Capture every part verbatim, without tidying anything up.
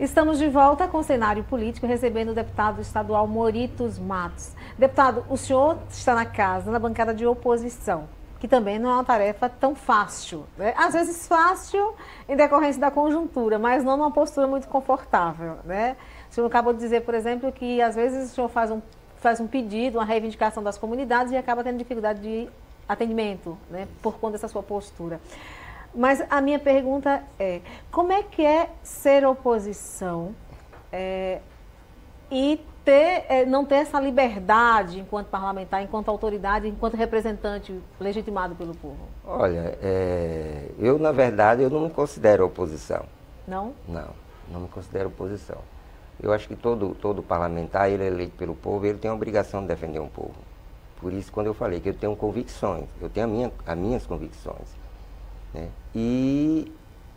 Estamos de volta com o cenário político, recebendo o deputado estadual Moritos Matos. Deputado, o senhor está na casa, na bancada de oposição, que também não é uma tarefa tão fácil, né? Às vezes fácil em decorrência da conjuntura, mas não numa postura muito confortável, né? O senhor acabou de dizer, por exemplo, que às vezes o senhor faz um, faz um pedido, uma reivindicação das comunidades e acaba tendo dificuldade de atendimento, né, por conta dessa sua postura. Mas a minha pergunta é, como é que é ser oposição é, e ter, é, não ter essa liberdade enquanto parlamentar, enquanto autoridade, enquanto representante legitimado pelo povo? Olha, é, eu na verdade eu não me considero oposição. Não? Não, não me considero oposição. Eu acho que todo, todo parlamentar, ele é eleito pelo povo, ele tem a obrigação de defender um povo. Por isso, quando eu falei que eu tenho convicções, eu tenho a minha, as minhas convicções. Né? E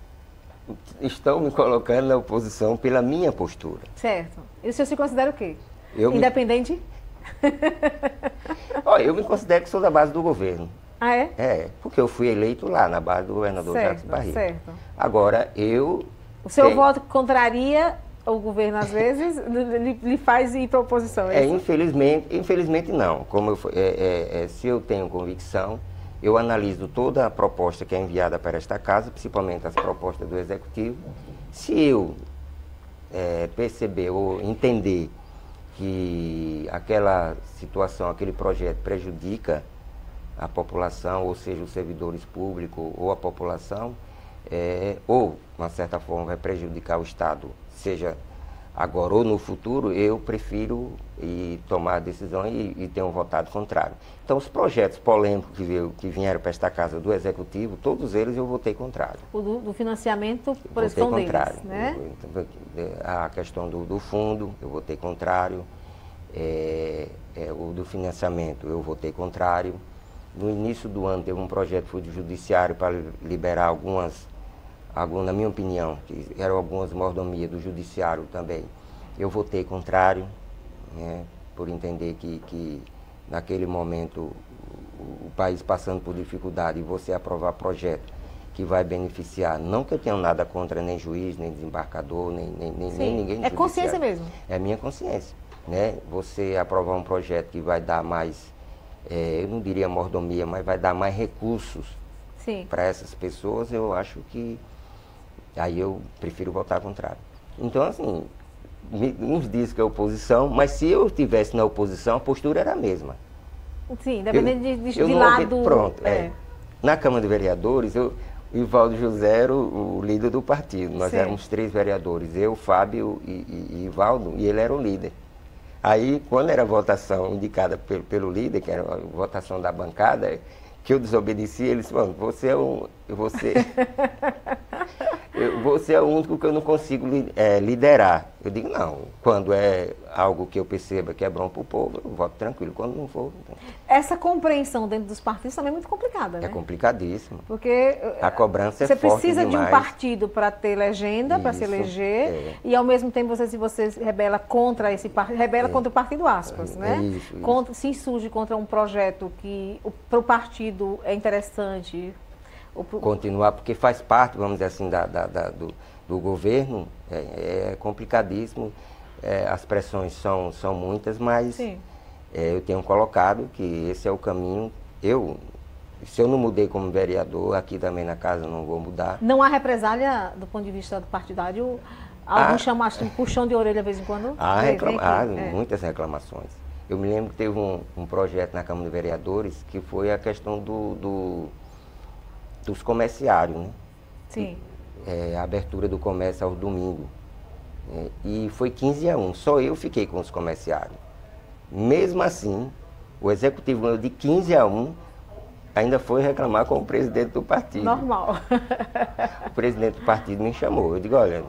estão me colocando na oposição pela minha postura. Certo. E o senhor se considera o quê? Eu Independente? Me... Olha, eu me considero que sou da base do governo. Ah, é? É, porque eu fui eleito lá, na base do governador certo, Jacques Barriga. Certo. Agora, eu... O seu tenho... voto contraria o governo, às vezes, lhe, lhe faz ir para a oposição, é, é isso? infelizmente, infelizmente não. Como eu, é, é, é, se eu tenho convicção, eu analiso toda a proposta que é enviada para esta casa, principalmente as propostas do Executivo. Se eu é, perceber ou entender que aquela situação, aquele projeto prejudica a população, ou seja, os servidores públicos ou a população, é, ou, de uma certa forma, vai prejudicar o Estado, seja agora ou no futuro, eu prefiro ir tomar a decisão e, e tenho votado contrário. Então, os projetos polêmicos que, veio, que vieram para esta casa do Executivo, todos eles eu votei contrário. O do, do financiamento, por votei exemplo, contrário. Deles, né? Eu, a questão do, do fundo, eu votei contrário. É, é, o do financiamento, eu votei contrário. No início do ano, teve um projeto que foi do Judiciário para liberar algumas... Algum, na minha opinião, que eram algumas mordomias do judiciário também, eu votei contrário, né, por entender que, que naquele momento o, o país passando por dificuldade e você aprovar projeto que vai beneficiar, não que eu tenha nada contra nem juiz, nem desembarcador, nem, nem, nem, nem ninguém do É consciência mesmo? É a minha consciência, né? Você aprovar um projeto que vai dar mais, é, eu não diria mordomia, mas vai dar mais recursos para essas pessoas, eu acho que aí eu prefiro votar contrário. Então, assim, uns dizem que é oposição, mas se eu estivesse na oposição, a postura era a mesma. Sim, independente eu, de, de, eu de não, lado... Pronto, é. é. Na Câmara de Vereadores, eu, o Ivaldo José era o, o líder do partido. Nós Sim. éramos três vereadores, eu, Fábio e, e, e Ivaldo, e ele era o líder. Aí, quando era a votação indicada pelo, pelo líder, que era a votação da bancada, que eu desobedeci, ele disse, mano, você é um... Você... Eu, você é o único que eu não consigo é, liderar. Eu digo, não, quando é algo que eu perceba que é bom para o povo, eu voto tranquilo, quando não for... Então... Essa compreensão dentro dos partidos também é muito complicada, né? É complicadíssimo. Porque a cobrança é você forte precisa demais. de um partido para ter legenda, para se eleger, é. e ao mesmo tempo você, se você rebela contra esse partido, rebela é. contra o partido, aspas, é. né? É isso, contra, isso. Se insurge contra um projeto que para o partido é interessante... Continuar, porque faz parte, vamos dizer assim, da, da, da, do, do governo, é, é complicadíssimo, é, as pressões são, são muitas, mas é, eu tenho colocado que esse é o caminho. Eu, se eu não mudei como vereador, aqui também na casa não vou mudar. Não há represália do ponto de vista do partidário? Alguns ah, chamam assim, puxão de orelha de vez em quando? Há, reclama, há é. muitas reclamações. Eu me lembro que teve um, um projeto na Câmara de Vereadores que foi a questão do... do dos comerciários, né? Sim. É, a abertura do comércio aos domingos. É, e foi quinze a um, só eu fiquei com os comerciários. Mesmo assim, o executivo ganhou de quinze a um, ainda foi reclamar com o presidente do partido. Normal. O presidente do partido me chamou, eu digo, olha,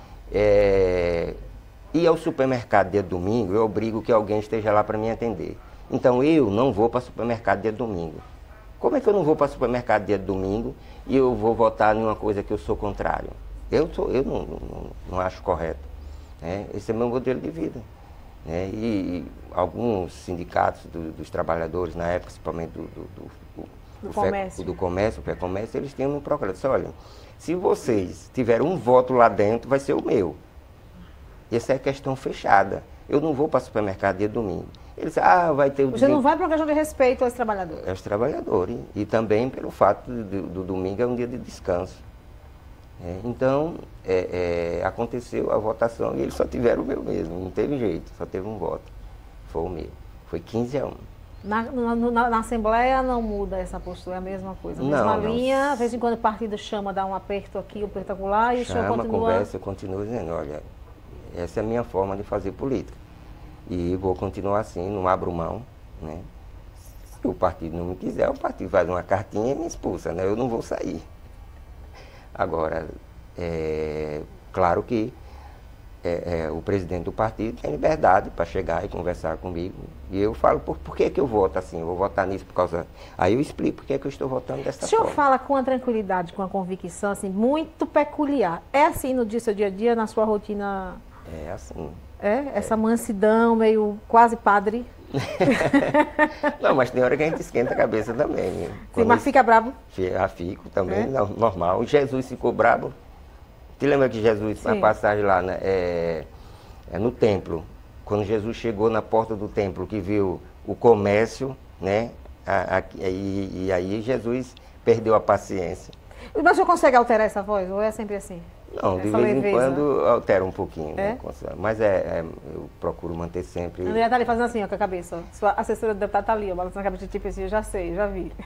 é, ir ao supermercado dia de domingo, eu obrigo que alguém esteja lá para me atender. Então eu não vou para o supermercado dia de domingo. Como é que eu não vou para o supermercado dia de domingo e eu vou votar em uma coisa que eu sou contrário? Eu, sou, eu não, não, não acho correto. Né? Esse é meu modelo de vida. Né? E, e alguns sindicatos do, dos trabalhadores, na época, principalmente do, do, do, do, do do comércio, do comércio, o pré-comércio, eles tinham me procurado. Disse, olha, se vocês tiverem um voto lá dentro, vai ser o meu. Essa é a questão fechada. Eu não vou para o supermercado dia domingo. Ele disse, ah, vai ter o Você não vai por uma questão de respeito aos trabalhadores? Aos trabalhadores. E também pelo fato de, de, do domingo é um dia de descanso. É, então, é, é, aconteceu a votação e eles só tiveram o meu mesmo. Não teve jeito, só teve um voto. Foi o meu. Foi quinze a um. Na, na, na Assembleia não muda essa postura, é a mesma coisa. A mesma não, linha, não. de vez em quando o partido chama, dá um aperto aqui, um aperto acolá, e o senhor continua... conversa, eu continuo dizendo, olha, essa é a minha forma de fazer política. E vou continuar assim, não abro mão, né? Se o partido não me quiser, o partido faz uma cartinha e me expulsa, né? Eu não vou sair. Agora, é claro que é, é, o presidente do partido tem liberdade para chegar e conversar comigo. E eu falo, por, por que que eu voto assim? Eu vou votar nisso por causa... Aí eu explico por que que eu estou votando dessa forma. O senhor forma. Fala com a tranquilidade, com a convicção, assim, muito peculiar. É assim no dia, seu dia a dia, na sua rotina? É assim. É? Essa mansidão, meio quase padre? Não, mas tem hora que a gente esquenta a cabeça também. Sim, mas fica bravo? Já fico também, É? não, normal. Jesus ficou bravo. Te lembra que Jesus, Sim. na passagem lá, né, é, é no templo, quando Jesus chegou na porta do templo, que viu o comércio, né, a, a, e, e aí Jesus perdeu a paciência. Mas o senhor consegue alterar essa voz, ou é sempre assim? Não, de Essa vez leveza? em quando altera um pouquinho, É? né, mas é, é, eu procuro manter sempre... A mulher está ali fazendo assim, ó, com a cabeça. Ó. Sua assessora do deputado está ali, ó, balançando a cabeça, tipo assim, eu já sei, já vi.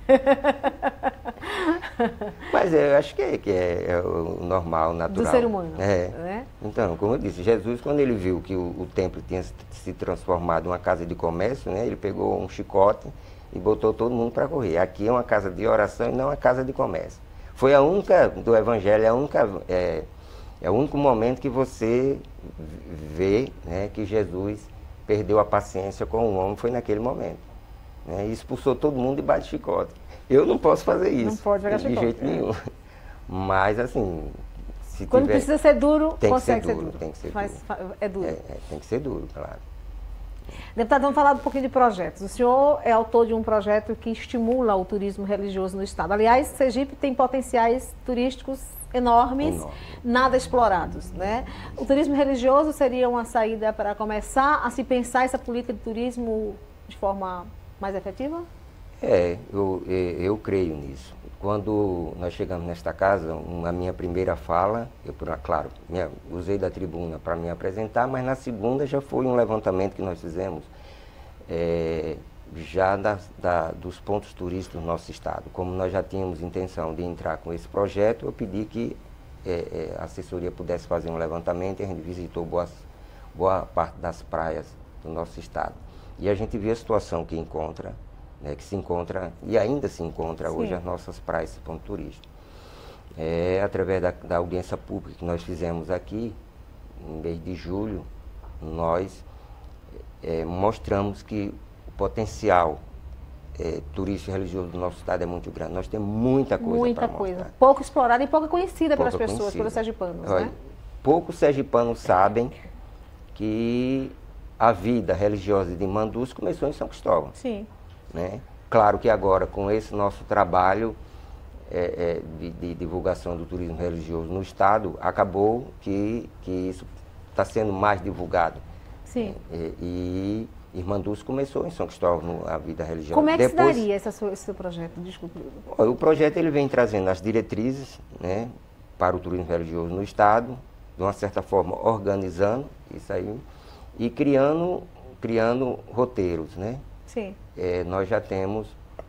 Mas eu acho que é, que é, é o normal, natural. Do ser humano. É. Né? Então, como eu disse, Jesus, quando ele viu que o, o templo tinha se transformado em uma casa de comércio, né, ele pegou um chicote e botou todo mundo para correr. Aqui é uma casa de oração e não uma casa de comércio. Foi a única, do Evangelho, é a única... É, É o único momento que você vê, né, que Jesus perdeu a paciência com o homem, foi naquele momento. Né, e expulsou todo mundo debaixo de chicote. Eu não posso fazer isso. Não pode jogar de chicote. jeito nenhum. Mas, assim, se Quando tiver, precisa ser duro, tem que consegue ser ser duro. duro. Tem que ser Faz, duro. fa- é duro. É, é, tem que ser duro, claro. Deputado, vamos falar um pouquinho de projetos. O senhor é autor de um projeto que estimula o turismo religioso no estado. Aliás, Sergipe tem potenciais turísticos enormes, Enorme. nada explorados, né? O turismo religioso seria uma saída para começar a se pensar essa política de turismo de forma mais efetiva? É, eu, eu, eu creio nisso. Quando nós chegamos nesta casa, a minha primeira fala, eu, claro, minha, usei da tribuna para me apresentar, mas na segunda já foi um levantamento que nós fizemos é, já da, da, dos pontos turísticos do nosso estado. Como nós já tínhamos intenção de entrar com esse projeto, eu pedi que é, é, a assessoria pudesse fazer um levantamento e a gente visitou boas, boa parte das praias do nosso estado. E a gente viu a situação que encontra, né, que se encontra e ainda se encontra Sim. hoje as nossas praias, esse ponto turístico. É, através da, da audiência pública que nós fizemos aqui, em mês de julho, nós é, mostramos que o potencial é, turístico e religioso do nosso estado é muito grande. Nós temos muita coisa Muita para coisa. mostrar. Pouco explorada e pouco conhecida Pouca pelas pessoas, conhecida. pelos sergipanos, Olha, né? poucos sergipanos sabem que a vida religiosa de Mandus começou em São Cristóvão. Sim. Né? Claro que agora, com esse nosso trabalho é, é, de, de divulgação do turismo religioso no estado, acabou que, que isso está sendo mais divulgado. Sim. É, e Irmanduz começou em São Cristóvão no, a vida religiosa. Como é que Depois, se daria esse seu, esse seu projeto? Desculpe. o projeto ele vem trazendo as diretrizes, né, para o turismo religioso no estado, de uma certa forma organizando isso aí e criando, criando roteiros, né? Sim. É, nós já temos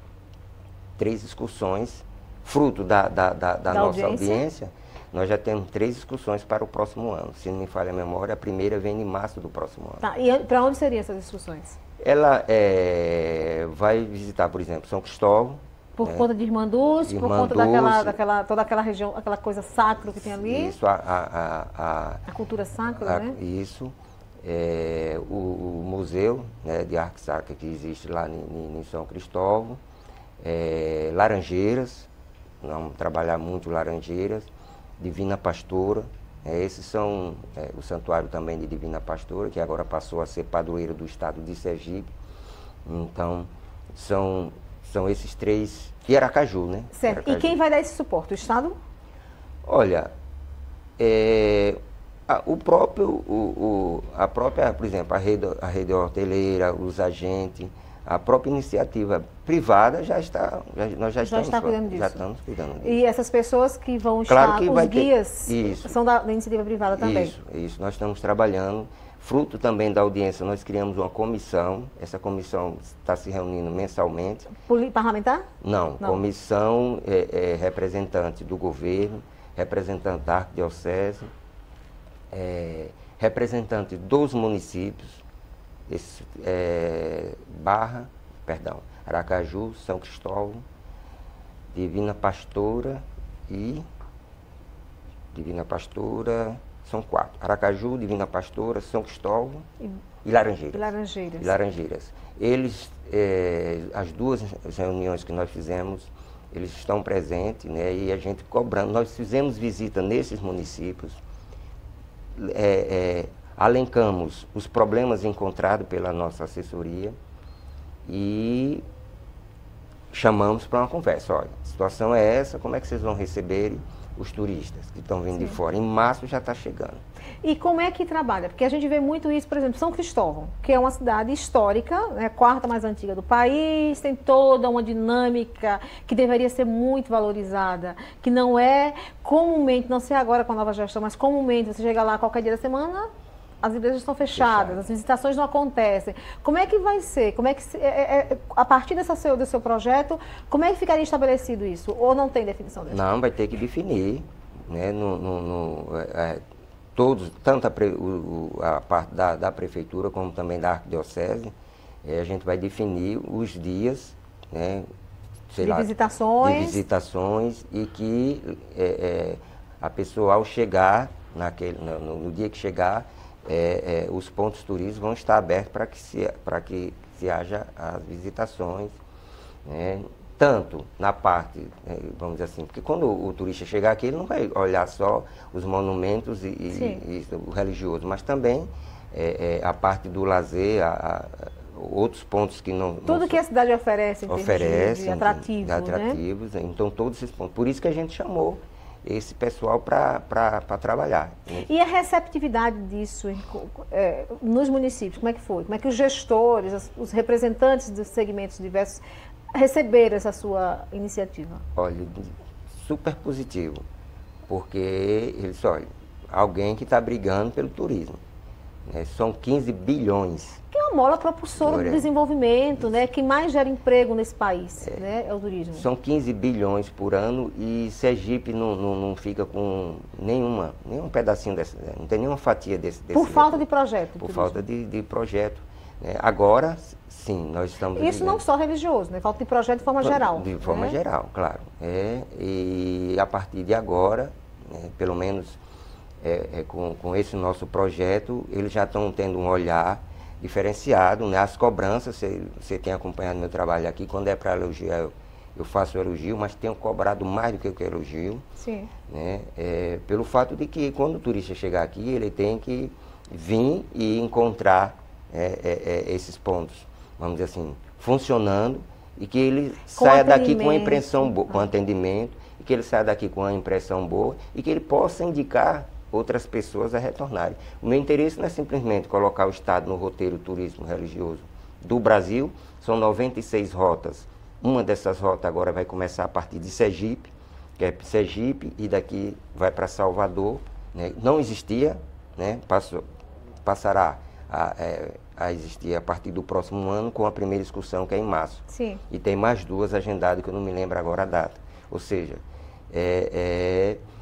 três excursões, fruto da, da, da, da, Da nossa audiência. audiência, nós já temos três excursões para o próximo ano. Se não me falha a memória, a primeira vem em março do próximo ano. Tá. E para onde seriam essas excursões? Ela é, vai visitar, por exemplo, São Cristóvão. Por né? conta de Irmanduz, por conta Irmanduz. daquela, daquela, toda aquela região, aquela coisa sacra que tem ali? Isso, a, a, a, a, A cultura sacra, a- né? Isso. É, o, o museu, né, de arte sacra que existe lá em, em- em São Cristóvão. É, Laranjeiras, vamos trabalhar muito Laranjeiras. Divina Pastora. É, esses são é, o santuário também de Divina Pastora, que agora passou a ser padroeiro do estado de Sergipe. Então, são, são esses três. E Aracaju, né? Certo. E Aracaju. quem vai dar esse suporte? O Estado? Olha, é, Ah, o próprio, o, o, a própria, por exemplo, a rede, a rede hoteleira, os agentes, a própria iniciativa privada já está, já, nós já, já estamos, está cuidando disso. Já estamos cuidando disso. E essas pessoas que vão claro estar, que os vai guias, ter, isso, são da, da iniciativa privada também? Isso, isso. Nós estamos trabalhando, fruto também da audiência, nós criamos uma comissão, essa comissão está se reunindo mensalmente. Poli parlamentar? Não, Não. comissão é, é, representante do governo, representante da arquidiocese, é, representante dos municípios, esse, é, Barra, perdão, Aracaju, São Cristóvão, Divina Pastora e Divina Pastora, são quatro. Aracaju, Divina Pastora, São Cristóvão e, e Laranjeiras. E Laranjeiras. E Laranjeiras. Eles, é, as duas reuniões que nós fizemos, eles estão presentes, né, e a gente cobrando. Nós fizemos visita nesses municípios, é, é, alencamos os problemas encontrados pela nossa assessoria e chamamos para uma conversa. Olha, a situação é essa, como é que vocês vão receber os turistas que estão vindo Sim. de fora? Em março já está chegando. E como é que trabalha? Porque a gente vê muito isso, por exemplo, São Cristóvão, que é uma cidade histórica, né, a quarta mais antiga do país, tem toda uma dinâmica que deveria ser muito valorizada, que não é comumente, não sei agora com a nova gestão, mas comumente você chega lá qualquer dia da semana, as igrejas estão fechadas, Fechado. As visitações não acontecem. Como é que vai ser? Como é que se, é, é, a partir dessa seu, do seu projeto, como é que ficaria estabelecido isso? Ou não tem definição dessa? Não, vai ter que definir, né, no, no, no, é, todos, tanto a, pre, o, a parte da, da prefeitura como também da arquidiocese, é, a gente vai definir os dias, né, sei de lá, visitações. de visitações e que é, é, a pessoa ao chegar, naquele, no, no dia que chegar, É, é, os pontos turísticos vão estar abertos para que, se, para que se haja as visitações, né? Tanto na parte, é, vamos dizer assim, porque quando o, o turista chegar aqui, ele não vai olhar só os monumentos e, e, e o religioso, mas também é, é, a parte do lazer, a, a, outros pontos que não... Tudo não que a cidade oferece em oferece, de, de atrativos, de atrativos, né? Então todos esses pontos. Por isso que a gente chamou esse pessoal para trabalhar. Né? E a receptividade disso é, nos municípios, como é que foi? Como é que os gestores, os, os representantes dos segmentos diversos receberam essa sua iniciativa? Olha, super positivo, porque eles, olha, alguém que está brigando pelo turismo, né? São quinze bilhões. Que é uma mola propulsora do desenvolvimento, né? Que mais gera emprego nesse país, é, né? É o turismo. São quinze bilhões por ano e Sergipe não, não, não fica com nenhuma, nenhum pedacinho desse, não tem nenhuma fatia desse. desse por falta de projeto. Por falta de, de projeto. Né? Agora, sim, nós estamos... Isso vivendo. Não só religioso, né? Falta de projeto de forma geral. De forma né? geral, claro. É, e a partir de agora, né, pelo menos é, é, com, com esse nosso projeto, eles já estão tendo um olhar diferenciado, né? As cobranças, você, você tem acompanhado meu trabalho aqui, quando é para elogiar, eu, eu faço elogio, mas tenho cobrado mais do que eu elogio. Sim. Né? É, pelo fato de que quando o turista chegar aqui, ele tem que vir e encontrar é, é, é, esses pontos, vamos dizer assim, funcionando e que ele com saia daqui com a impressão boa, com atendimento, e que ele saia daqui com uma impressão boa e que ele possa indicar outras pessoas a retornarem. O meu interesse não é simplesmente colocar o Estado no roteiro turismo religioso do Brasil, são noventa e seis rotas. Uma dessas rotas agora vai começar a partir de Sergipe, que é Sergipe, e daqui vai para Salvador. Né? Não existia, né? Passou, passará a, é, a existir a partir do próximo ano com a primeira excursão, que é em março. Sim. E tem mais duas agendadas, que eu não me lembro agora a data. Ou seja, é... é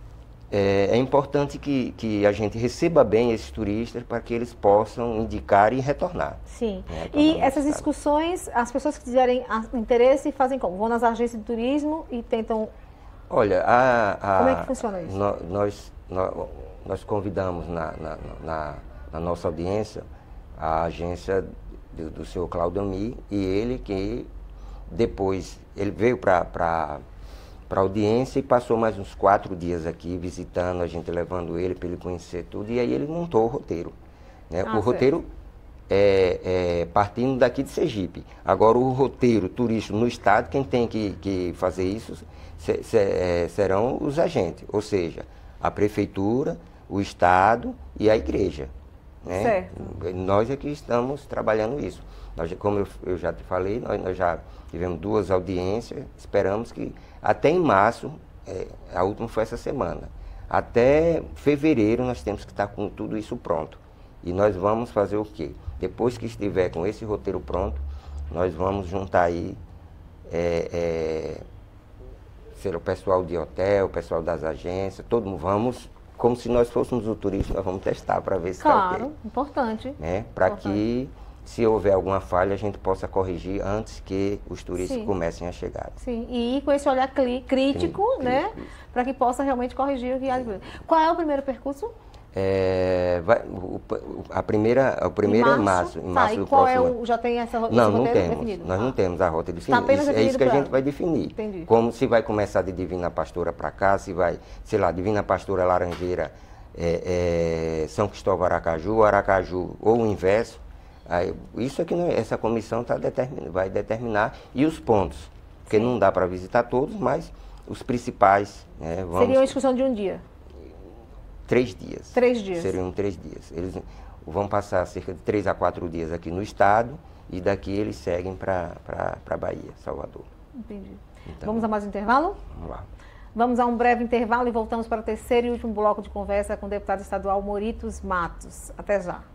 É, é importante que, que a gente receba bem esses turistas para que eles possam indicar e retornar. Sim. Né, e essas discussões, as pessoas que tiverem interesse fazem como? Vão nas agências de turismo e tentam... Olha, a, a, como é que funciona isso? No, nós, no, nós convidamos na, na, na, na nossa audiência a agência do, do senhor Claudio Ami, e ele que depois, ele veio para... para a audiência e passou mais uns quatro dias aqui visitando, a gente levando ele para ele conhecer tudo, e aí ele montou o roteiro. Né? Ah, o certo. roteiro é, é partindo daqui de Sergipe. Agora o roteiro turístico no estado, quem tem que, que fazer isso se, se, é, serão os agentes, ou seja, a prefeitura o Estado e a igreja. Né? Certo. Nós é que estamos trabalhando isso. Nós, como eu, eu já te falei, nós, nós já tivemos duas audiências, esperamos que até em março, é, a última foi essa semana, até fevereiro nós temos que estar com tudo isso pronto. E nós vamos fazer o quê? Depois que estiver com esse roteiro pronto, nós vamos juntar aí é, é, ser o pessoal de hotel, o pessoal das agências, todo mundo vamos, como se nós fôssemos o turista, nós vamos testar para ver se está ok. Claro, importante. Né? Para que, se houver alguma falha, a gente possa corrigir antes que os turistas Sim. comecem a chegar. Sim, e ir com esse olhar crítico, Sim, né? Para que possa realmente corrigir o que há. Qual é o primeiro percurso? É, vai, o, a primeira, o primeiro em é março. Em tá, março e do qual próximo... é o, já tem essa rota Não, não temos. definido? Nós ah. não temos a rota definida. Tá apenas isso, é isso que a pra... gente vai definir. Entendi. Como se vai começar de Divina Pastora para cá, se vai, sei lá, Divina Pastora Laranjeira, é, é, São Cristóvão Aracaju, Aracaju ou o inverso. Aí, isso é que não, essa comissão tá determin, vai determinar. E os pontos, porque Sim. não dá para visitar todos, mas os principais. Né, vamos... Seria uma excursão de um dia? Três dias. Três dias. Seriam três dias. Eles vão passar cerca de três a quatro dias aqui no estado e daqui eles seguem para a Bahia, Salvador. Entendi. Então, vamos a mais um intervalo? Vamos lá. Vamos a um breve intervalo e voltamos para o terceiro e último bloco de conversa com o deputado estadual Moritos Matos. Até já.